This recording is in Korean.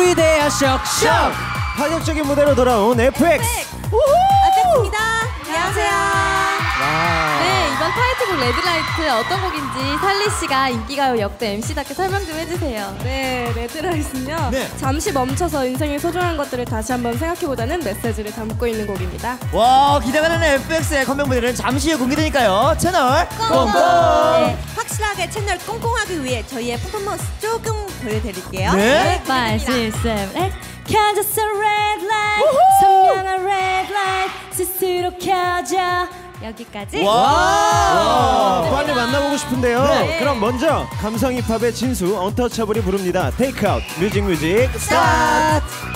위대한 쇼쇼. 파격적인 무대로 돌아온 FX. FX입니다. 안녕하세요. 네, 이번 타이틀곡 레드라이트 어떤 곡인지 살리 씨가 인기가요 역대 MC답게 설명 좀 해주세요. 네, 레드라이트는요. 네. 잠시 멈춰서 인생의 소중한 것들을 다시 한번 생각해보자는 메시지를 담고 있는 곡입니다. 와, 기대가 되는 FX의 컴백 무대는 잠시 후 공개되니까요. 채널 꽁꽁. 네, 확실하게 채널 꽁꽁하기 위해 저희의 퍼포먼스 조금 보여드릴게요. 네. 5, 6, 7, 8 켜졌어 red light 선명한 red light 스스로 켜져. 여기까지. 와, 빨리 만나보고 싶은데요. 네. 그럼 먼저 감성 힙합의 진수 언터처블이 부릅니다. 테이크아웃 뮤직 스타트.